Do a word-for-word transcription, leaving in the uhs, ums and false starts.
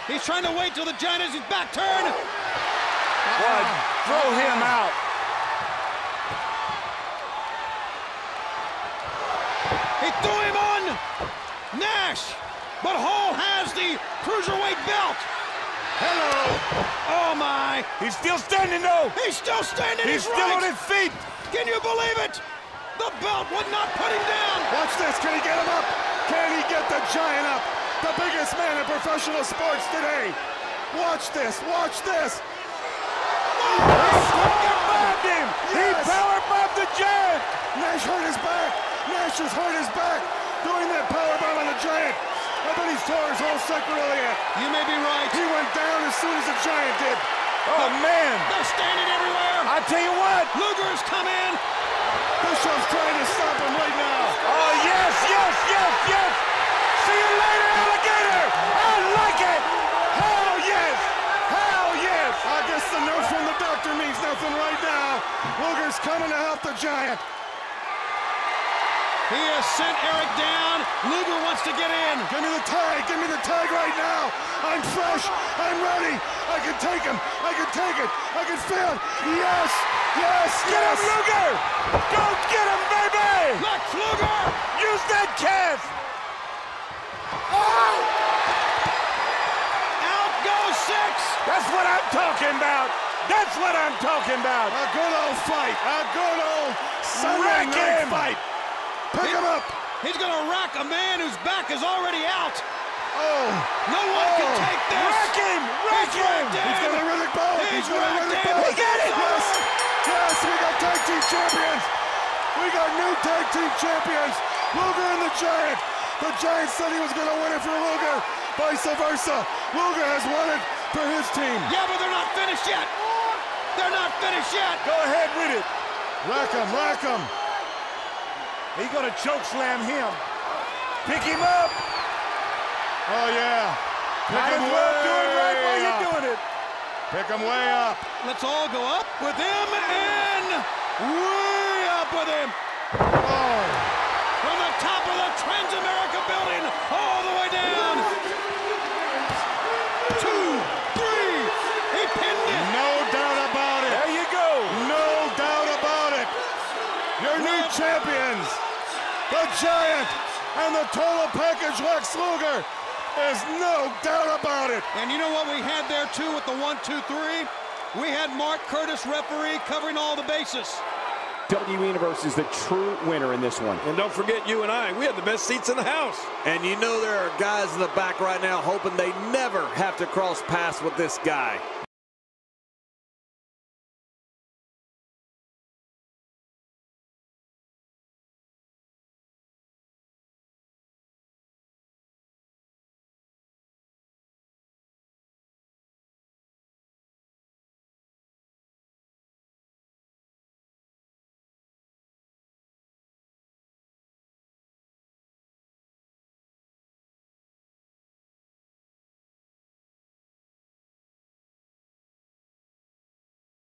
He's trying to wait till the Giant has his back turned. What? Throw him out. He threw him on Nash, but Hall has the cruiserweight belt. Hello. Oh my! He's still standing though. He's still standing. He's, He's still right. on his feet. Can you believe it? The belt would not put him down. Watch this. Can he get him up? Can he get the Giant up? The biggest man in professional sports today. Watch this. Watch this. He power-bombed him. Yes. He power-bombed the Giant. Nash hurt his back. Nash has hurt his back doing that powerbomb on the Giant. I bet he's tore his whole sacroiliac. You may be right. He went down as soon as the Giant did. Oh, man. They're standing everywhere. I tell you what. Luger's come in. Bischoff's trying to stop him right now. Oh, yes, yes, yes, yes. See you later, alligator. I like it. Hell yes. Hell yes. I guess the note from the doctor means nothing right now. Luger's coming to help the Giant. He has sent Eric down. Luger wants to get in. Give me the tag. Give me the tag right now. I'm fresh. I'm ready. I can take him. I can take it. I can feel it. Yes. Yes. Get yes. him, Luger. Go get him, baby. Lex Luger. Use that calf. Oh! Out goes six. That's what I'm talking about. That's what I'm talking about. A good old fight. A good old Sunday Rack night him. fight. Pick him up. He's going to rack a man whose back is already out. Oh. No one Oh. can take this. Rack him. Rack He's him. racked in. He's got a Riddick bow. He's He's got a racked Riddick in. bow. He got it. Yes. Yes, we got tag team champions. We got new tag team champions. Luger and the Giant. The Giant said he was going to win it for Luger. Vice versa. Luger has won it for his team. Yeah, but they're not finished yet. They're not finished yet. Go ahead with it. Rack him, rack him. He's going to choke slam him. Pick him up. Oh, yeah. Pick Might him as well do it right way while up. you're doing it. Pick him way up. Let's all go up with him and way up with him. Oh. From the top of the Transamerica building all the way down. Two, three. He pinned it. No doubt about it. There you go. No doubt about it. Your new champions, the Giant and the total package Lex Luger. There's no doubt about it. And you know what we had there too with the one, two, three? We had Mark Curtis, referee, covering all the bases. W Universe is the true winner in this one. And don't forget, you and I, we had the best seats in the house. And you know there are guys in the back right now hoping they never have to cross paths with this guy.